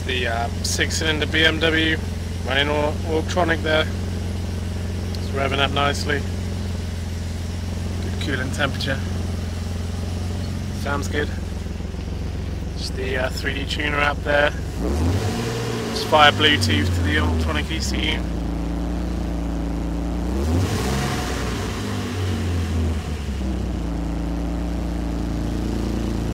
The 6-cylinder BMW running Autronic there. It's revving up nicely. Good cooling temperature. Sounds good. Just the 3D tuner app there. Just via Bluetooth to the Autronic ECU.